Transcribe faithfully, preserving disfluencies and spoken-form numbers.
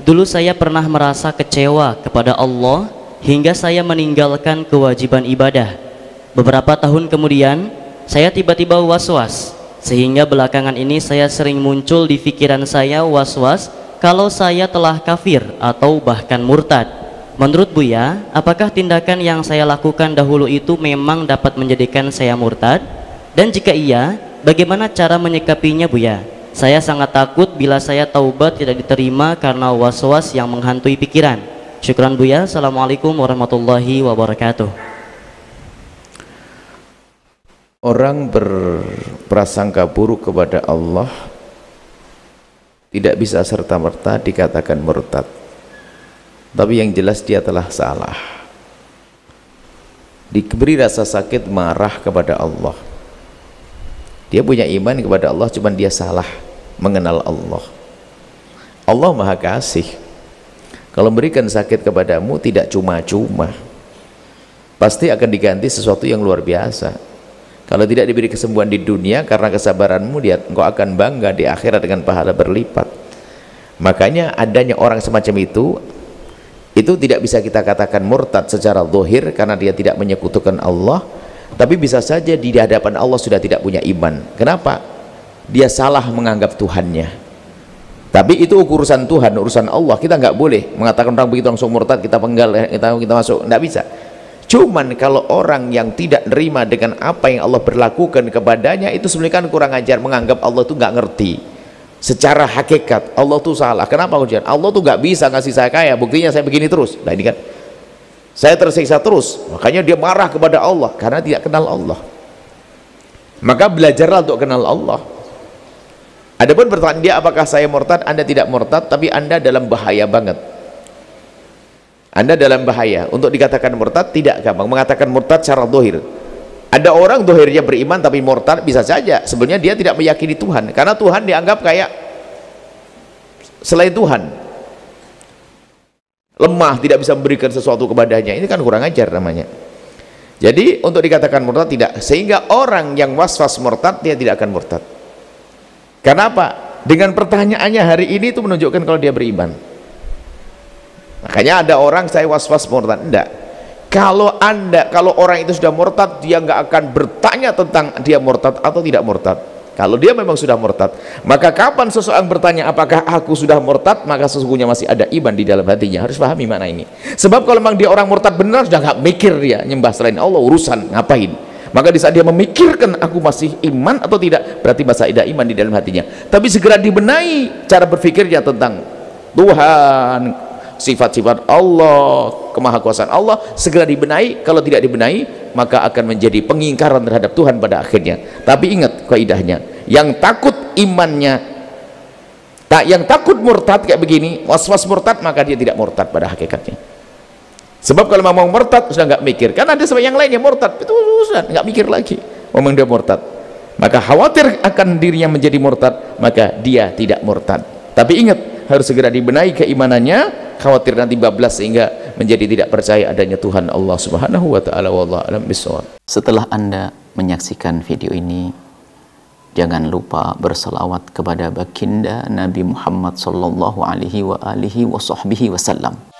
dulu saya pernah merasa kecewa kepada Allah hingga saya meninggalkan kewajiban ibadah. Beberapa tahun kemudian saya tiba-tiba was-was, sehingga belakangan ini saya sering muncul di pikiran saya was-was kalau saya telah kafir atau bahkan murtad. Menurut Buya, apakah tindakan yang saya lakukan dahulu itu memang dapat menjadikan saya murtad? Dan jika iya, bagaimana cara menyikapinya Buya? Saya sangat takut bila saya taubat tidak diterima karena was-was yang menghantui pikiran. Syukran Buya. Assalamualaikum warahmatullahi wabarakatuh. Orang berprasangka buruk kepada Allah tidak bisa serta-merta dikatakan murtad, tapi yang jelas dia telah salah, diberi rasa sakit, marah kepada Allah. Dia punya iman kepada Allah, cuman dia salah mengenal Allah. Allah Maha Kasih. Kalau memberikan sakit kepadamu tidak cuma-cuma, pasti akan diganti sesuatu yang luar biasa. Kalau tidak diberi kesembuhan di dunia karena kesabaranmu, dia engkau akan bangga di akhirat dengan pahala berlipat. Makanya adanya orang semacam itu itu tidak bisa kita katakan murtad secara zahir karena dia tidak menyekutukan Allah, tapi bisa saja di hadapan Allah sudah tidak punya iman. Kenapa? Dia salah menganggap Tuhannya. Tapi itu urusan Tuhan, urusan Allah. Kita nggak boleh mengatakan orang begitu langsung murtad, kita penggal, kita, kita masuk, nggak bisa. Cuman kalau orang yang tidak nerima dengan apa yang Allah berlakukan kepadanya, itu sebenarnya kan kurang ajar, menganggap Allah itu nggak ngerti secara hakikat. Allah tuh salah. Kenapa ujian? Allah tuh nggak bisa ngasih saya kaya, buktinya saya begini terus. Nah ini kan saya tersiksa terus, makanya dia marah kepada Allah karena tidak kenal Allah. Maka belajarlah untuk kenal Allah. Adapun pertanyaan dia, apakah saya murtad? Anda tidak murtad, tapi Anda dalam bahaya banget. Anda dalam bahaya. Untuk dikatakan murtad tidak gampang. Mengatakan murtad secara zahir. Ada orang zahirnya beriman tapi murtad, bisa saja sebenarnya dia tidak meyakini Tuhan, karena Tuhan dianggap kayak selain Tuhan, lemah, tidak bisa memberikan sesuatu kepadanya. Ini kan kurang ajar namanya. Jadi untuk dikatakan murtad tidak, sehingga orang yang was-was murtad dia tidak akan murtad. Kenapa? Dengan pertanyaannya hari ini itu menunjukkan kalau dia beriman. Makanya ada orang saya was-was murtad. Enggak. Kalau anda, kalau orang itu sudah murtad, dia nggak akan bertanya tentang dia murtad atau tidak murtad. Kalau dia memang sudah murtad, maka kapan seseorang bertanya apakah aku sudah murtad, maka sesungguhnya masih ada iman di dalam hatinya. Harus pahami mana ini. Sebab kalau memang dia orang murtad benar, sudah nggak mikir dia nyembah selain Allah, urusan ngapain. Maka di saat dia memikirkan aku masih iman atau tidak, berarti masih ada iman di dalam hatinya. Tapi segera dibenahi cara berpikirnya tentang Tuhan, sifat-sifat Allah, kemahakuasaan Allah, segera dibenahi. Kalau tidak dibenahi, maka akan menjadi pengingkaran terhadap Tuhan pada akhirnya. Tapi ingat kaidahnya, yang takut imannya, tak, yang takut murtad kayak begini, was-was murtad, maka dia tidak murtad pada hakikatnya. Sebab kalau mau murtad sudah nggak mikir, kan ada sebab yang lainnya murtad itu sudah nggak mikir lagi, memang dia murtad. Maka khawatir akan dirinya menjadi murtad, maka dia tidak murtad. Tapi ingat, harus segera dibenahi keimanannya, khawatir nanti bablas sehingga menjadi tidak percaya adanya Tuhan Allah Subhanahu wa taala. Wallahu a'lam bishawab. Setelah Anda menyaksikan video ini, jangan lupa berselawat kepada baginda Nabi Muhammad sallallahu alaihi wa alihi wa sahbihi wasallam.